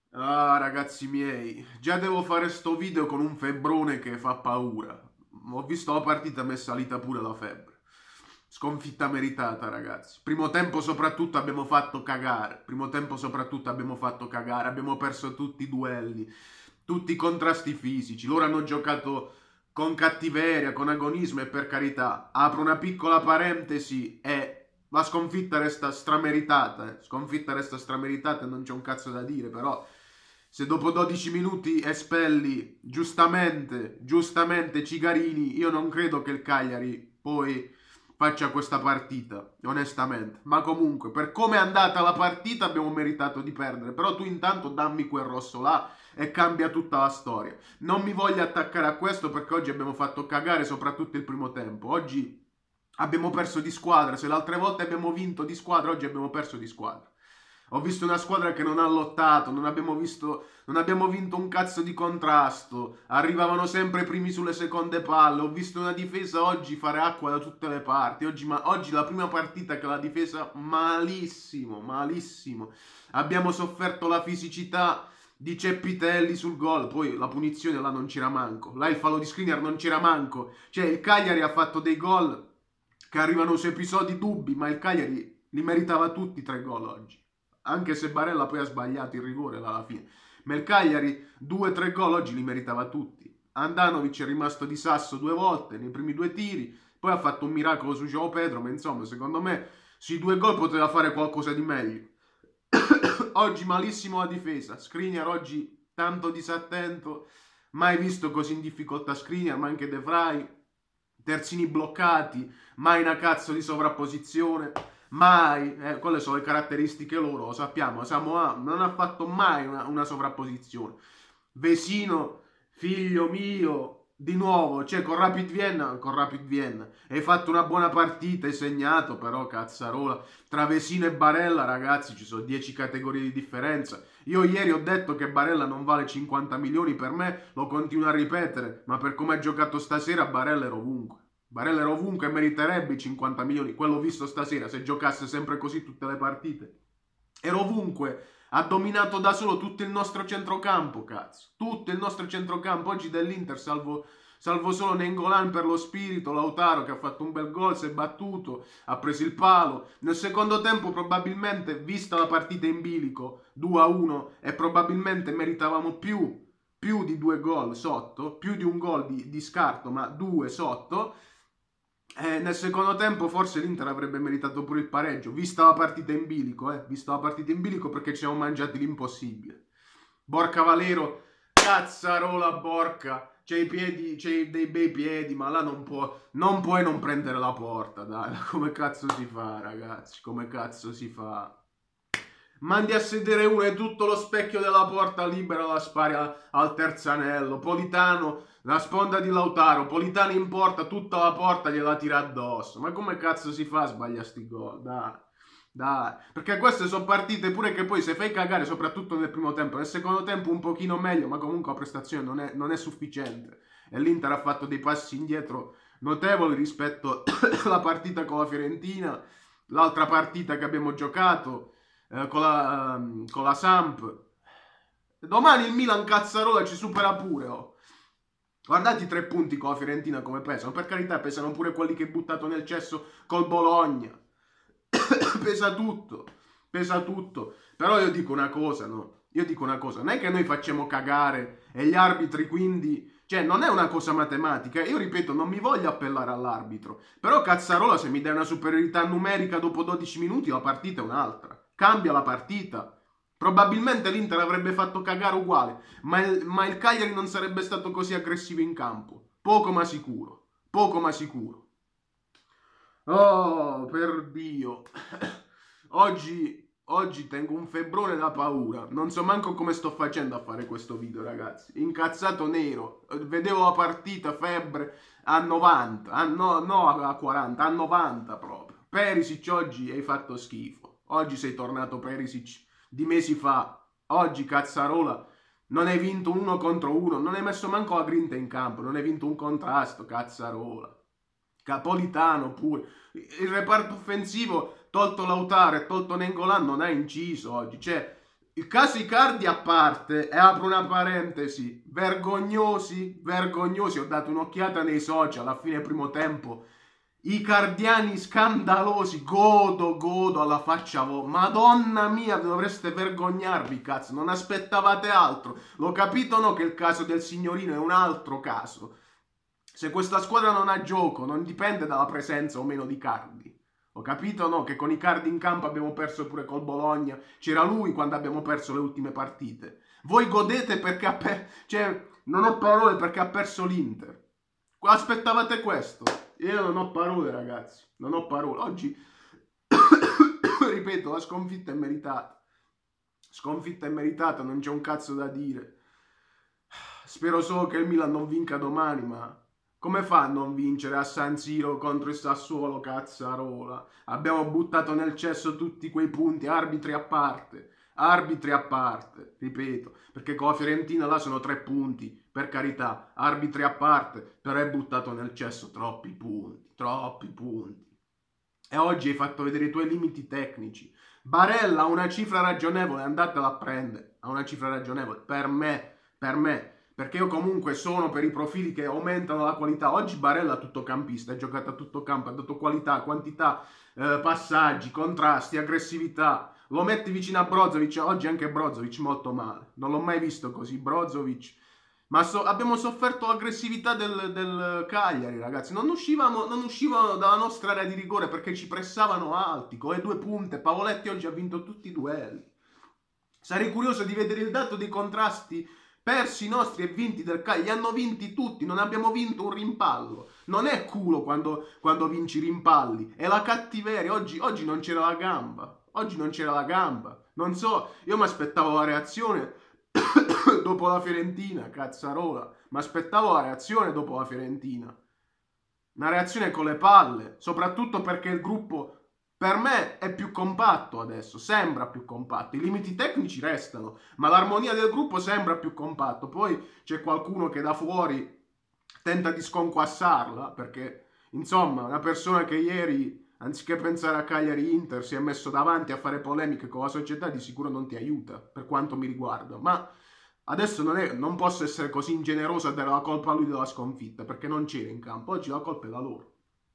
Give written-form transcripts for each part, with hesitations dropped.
Ah, ragazzi miei, già devo fare sto video con un febbrone che fa paura. Ho visto la partita, mi è salita pure la febbre. Sconfitta meritata, ragazzi. Primo tempo soprattutto abbiamo fatto cagare. Primo tempo soprattutto abbiamo fatto cagare. Abbiamo perso tutti i duelli, tutti i contrasti fisici. Loro hanno giocato con cattiveria, con agonismo e per carità. Apro una piccola parentesi e la sconfitta resta strameritata. Sconfitta resta strameritata e non c'è un cazzo da dire, però se dopo 12 minuti espelli giustamente Cigarini, io non credo che il Cagliari poi faccia questa partita, onestamente. Ma comunque, per come è andata la partita abbiamo meritato di perdere, però tu intanto dammi quel rosso là e cambia tutta la storia. Non mi voglio attaccare a questo perché oggi abbiamo fatto cagare soprattutto il primo tempo. Oggi abbiamo perso di squadra, se le altre volte abbiamo vinto di squadra, oggi abbiamo perso di squadra. Ho visto una squadra che non ha lottato, non abbiamo vinto un cazzo di contrasto, arrivavano sempre primi sulle seconde palle. Ho visto una difesa oggi fare acqua da tutte le parti. Oggi la prima partita che la difesa malissimo, malissimo. Abbiamo sofferto la fisicità di Ceppitelli sul gol, poi la punizione là non c'era manco, là il fallo di Skriniar non c'era manco, cioè il Cagliari ha fatto dei gol che arrivano su episodi dubbi, ma il Cagliari li meritava tutti 3 gol oggi, anche se Barella poi ha sbagliato il rigore là alla fine, ma il Cagliari 2 o 3 gol oggi li meritava tutti. Andanovic è rimasto di sasso 2 volte nei primi 2 tiri, poi ha fatto un miracolo su João Pedro, ma insomma secondo me sui 2 gol poteva fare qualcosa di meglio. Oggi malissimo la difesa, Skriniar oggi tanto disattento, mai visto così in difficoltà Skriniar, ma anche De Vrij, terzini bloccati, mai una cazzo di sovrapposizione, mai, quelle sono le caratteristiche loro, lo sappiamo, Samoa non ha fatto mai una sovrapposizione. Vesino, figlio mio, di nuovo, cioè con Rapid Vienna, hai fatto una buona partita, hai segnato, però cazzarola, tra Vesino e Barella, ragazzi, ci sono 10 categorie di differenza. Io ieri ho detto che Barella non vale 50 milioni per me, lo continuo a ripetere, ma per come ha giocato stasera Barella era ovunque. Barella era ovunque e meriterebbe i 50 milioni, quello visto stasera, se giocasse sempre così tutte le partite. Era ovunque, ha dominato da solo tutto il nostro centrocampo, cazzo. Tutto il nostro centrocampo, oggi dell'Inter, salvo solo Nengolan per lo spirito, Lautaro che ha fatto un bel gol, si è battuto, ha preso il palo. Nel secondo tempo probabilmente, vista la partita in bilico, 2-1, e probabilmente meritavamo più di 2 gol sotto, più di un gol di scarto, ma 2 sotto. Nel secondo tempo forse l'Inter avrebbe meritato pure il pareggio, vista la partita in bilico, vista la partita in bilico perché ci siamo mangiati l'impossibile. Borca Valero, cazzarola Borca, c'hai dei bei piedi, ma là non puoi non prendere la porta, dai, come cazzo si fa, ragazzi, come cazzo si fa? Mandi a sedere uno e tutto lo specchio della porta libera la spari al terzo anello. Politano, la sponda di Lautaro. Politano in porta, tutta la porta gliela tira addosso. Ma come cazzo si fa a sbagliare sti gol? Dai, dai. Perché queste sono partite pure che poi se fai cagare, soprattutto nel primo tempo, nel secondo tempo un pochino meglio, ma comunque la prestazione non è sufficiente. E l'Inter ha fatto dei passi indietro notevoli rispetto alla partita con la Fiorentina, l'altra partita che abbiamo giocato con la Samp. Domani il Milan cazzarola ci supera pure, oh. Guardate i 3 punti con la Fiorentina come pesano. Per carità, pesano pure quelli che hai buttato nel cesso col Bologna. Pesa tutto. Pesa tutto. Però io dico una cosa, no? Io dico una cosa. Non è che noi facciamo cagare e gli arbitri quindi... Cioè, non è una cosa matematica. Io ripeto, non mi voglio appellare all'arbitro. Però cazzarola, se mi dai una superiorità numerica dopo 12 minuti, la partita è un'altra. Cambia la partita. Probabilmente l'Inter avrebbe fatto cagare uguale, ma il Cagliari non sarebbe stato così aggressivo in campo. Poco ma sicuro. Poco ma sicuro. Oh, per Dio. Oggi tengo un febbrone da paura. Non so manco come sto facendo a fare questo video, ragazzi. Incazzato nero. Vedevo la partita, febbre a 90. No, a 40, a 90 proprio. Perisic oggi hai fatto schifo. Oggi sei tornato Perisic di mesi fa. Oggi, cazzarola, non hai vinto 1 contro 1. Non hai messo manco la grinta in campo. Non hai vinto un contrasto, cazzarola. Capolitano pure. Il reparto offensivo, tolto Lautaro e tolto Nengolan, non ha inciso oggi. Cioè, Il caso Icardi a parte, e apro una parentesi, vergognosi, ho dato un'occhiata nei social a fine primo tempo, icardiani scandalosi, godo alla faccia madonna mia, dovreste vergognarvi, cazzo, non aspettavate altro, l'ho capito no che il caso del signorino è un altro caso, se questa squadra non ha gioco non dipende dalla presenza o meno di Icardi. Ho capito no? Che con Icardi in campo abbiamo perso pure col Bologna. C'era lui quando abbiamo perso le ultime partite. Voi godete perché cioè, non ho parole perché ha perso l'Inter. Aspettavate questo? Io non ho parole, ragazzi. Non ho parole. Oggi, ripeto, la sconfitta è meritata. Sconfitta è meritata, non c'è un cazzo da dire. Spero solo che il Milan non vinca domani, ma... come fa a non vincere a San Siro contro il Sassuolo, cazzarola? Abbiamo buttato nel cesso tutti quei punti, arbitri a parte, ripeto, perché con la Fiorentina là sono 3 punti, per carità, arbitri a parte, però hai buttato nel cesso troppi punti. E oggi hai fatto vedere i tuoi limiti tecnici. Barella ha una cifra ragionevole, andatela a prendere, ha una cifra ragionevole, per me, perché io comunque sono per i profili che aumentano la qualità. Oggi Barella è tuttocampista, è giocato a tutto campo, ha dato qualità, quantità, passaggi, contrasti, aggressività. Lo metti vicino a Brozovic, oggi anche Brozovic molto male. Non l'ho mai visto così, Brozovic. Ma abbiamo sofferto l'aggressività del Cagliari, ragazzi. Non uscivano dalla nostra area di rigore perché ci pressavano alti, con le 2 punte. Pavoletti oggi ha vinto tutti i duelli. Sarei curioso di vedere il dato dei contrasti persi nostri e vinti del Cagliari. Li hanno vinti tutti, non abbiamo vinto un rimpallo. Non è culo quando vinci i rimpalli, è la cattiveria. Oggi non c'era la gamba. Non so, io mi aspettavo la reazione dopo la Fiorentina, cazzarola. Mi aspettavo la reazione dopo la Fiorentina. Una reazione con le palle, soprattutto perché il gruppo... per me è più compatto adesso, sembra più compatto, i limiti tecnici restano, ma l'armonia del gruppo sembra più compatto. Poi c'è qualcuno che da fuori tenta di sconquassarla, perché insomma una persona che ieri, anziché pensare a Cagliari Inter, si è messo davanti a fare polemiche con la società, di sicuro non ti aiuta, per quanto mi riguarda. Ma adesso non posso essere così ingeneroso a dare la colpa a lui della sconfitta, perché non c'era in campo, oggi la colpa è la loro.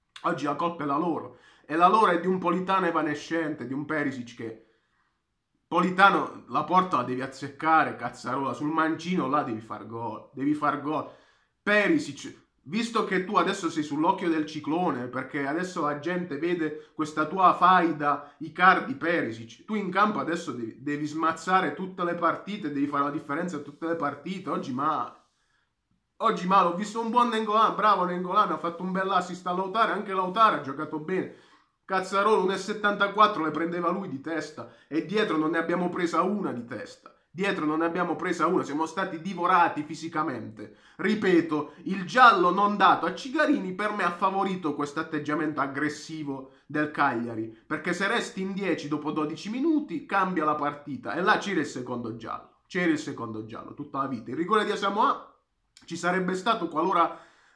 E la loro è di un Politano evanescente, di un Perisic che... Politano, la porta la devi azzeccare, cazzarola, sul mancino là devi far gol. Perisic, visto che tu adesso sei sull'occhio del ciclone, perché adesso la gente vede questa tua faida Icardi Perisic, tu in campo adesso devi smazzare tutte le partite, devi fare la differenza in tutte le partite. Oggi male, ho visto un buon Nainggolan, bravo Nainggolan, ha fatto un bel assist a Lautaro, anche Lautaro ha giocato bene. Cazzarolo 1,74 le prendeva lui di testa e dietro non ne abbiamo presa una di testa. Siamo stati divorati fisicamente. Ripeto, il giallo non dato a Cigarini per me ha favorito questo atteggiamento aggressivo del Cagliari, perché se resti in 10 dopo 12 minuti cambia la partita e là c'era il secondo giallo, tutta la vita. Il rigore di Asamoah ci sarebbe stato qualora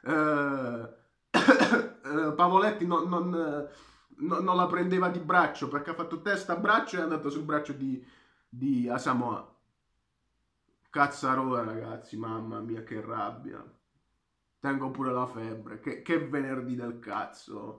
Pavoletti non la prendeva di braccio, perché ha fatto testa braccio e è andato sul braccio di Asamoah. Cazzarola, ragazzi, mamma mia che rabbia. Tengo pure la febbre. Che venerdì del cazzo.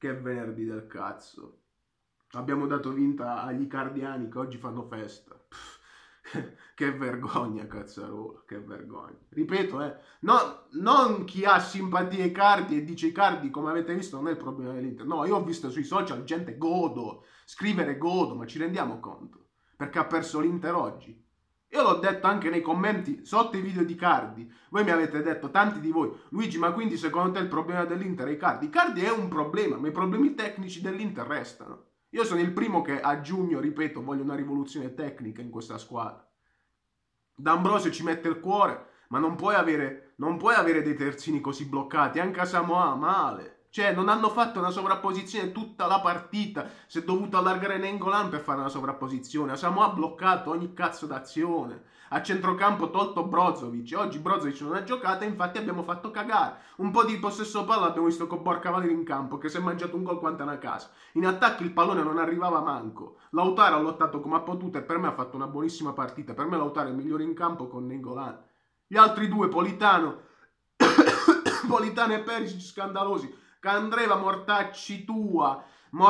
Abbiamo dato vinta agli icardiani che oggi fanno festa. Che vergogna, cazzarola, che vergogna. Ripeto, no, non chi ha simpatia ai Icardi e dice Icardi, come avete visto, non è il problema dell'Inter. No, io ho visto sui social gente scrivere godo, ma ci rendiamo conto? Perché ha perso l'Inter oggi. Io l'ho detto anche nei commenti sotto i video di Icardi. Voi mi avete detto, tanti di voi, Luigi, ma quindi secondo te il problema dell'Inter è Icardi? Icardi è un problema, ma i problemi tecnici dell'Inter restano. Io sono il primo che a giugno, ripeto, voglio una rivoluzione tecnica in questa squadra. D'Ambrosio ci mette il cuore, ma non puoi avere dei terzini così bloccati. Anche a Asamoah, male. Cioè, non hanno fatto una sovrapposizione tutta la partita. Si è dovuto allargare Nainggolan per fare una sovrapposizione. Samoa ha bloccato ogni cazzo d'azione. A centrocampo tolto Brozovic. Oggi Brozovic non ha giocato e infatti abbiamo fatto cagare. Un po' di possesso palla abbiamo visto con Borca Valeri in campo, che si è mangiato un gol quanto una casa. In attacco il pallone non arrivava manco. Lautaro ha lottato come ha potuto e per me ha fatto una buonissima partita. Per me Lautaro è il migliore in campo con Nainggolan. Gli altri due, Politano e Perisic, scandalosi. Candreva, mortacci tua.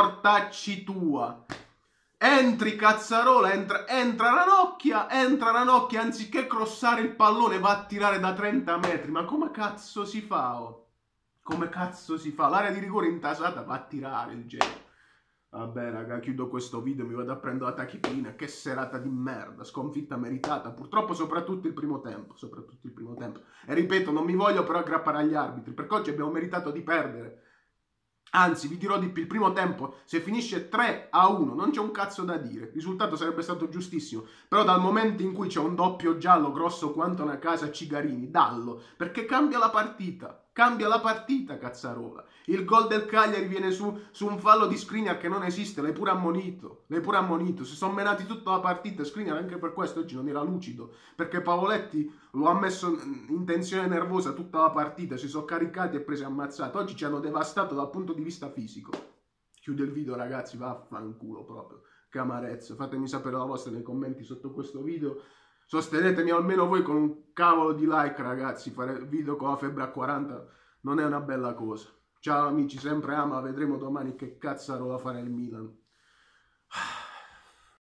Entri Cazzarola, entra Ranocchia, anziché crossare il pallone va a tirare da 30 metri. Ma come cazzo si fa? Oh? Come cazzo si fa? L'area di rigore intasata va a tirare il genere. Vabbè raga, chiudo questo video, mi vado a prendere la tachipirina. Che serata di merda, sconfitta meritata. Purtroppo soprattutto il primo tempo. E ripeto, non mi voglio però aggrappare agli arbitri, perché oggi abbiamo meritato di perdere. Anzi, vi dirò di più, il primo tempo, se finisce 3-1, non c'è un cazzo da dire. Il risultato sarebbe stato giustissimo. Però dal momento in cui c'è un doppio giallo grosso quanto una casa Cigarini, dallo. Perché cambia la partita. Cazzarola. Il gol del Cagliari viene su un fallo di Skriniar che non esiste, l'hai pure ammonito. Si sono menati tutta la partita. Skriniar anche per questo oggi non era lucido, perché Pavoletti lo ha messo in tensione nervosa tutta la partita, si sono caricati e presi ammazzati. Oggi ci hanno devastato dal punto di vista fisico. Chiudo il video ragazzi, vaffanculo proprio. Che amarezza. Fatemi sapere la vostra nei commenti sotto questo video. Sostenetemi almeno voi con un cavolo di like ragazzi. Fare video con la febbre a 40 non è una bella cosa. Ciao amici, sempre ama, vedremo domani che cazzarola fa nel Milan.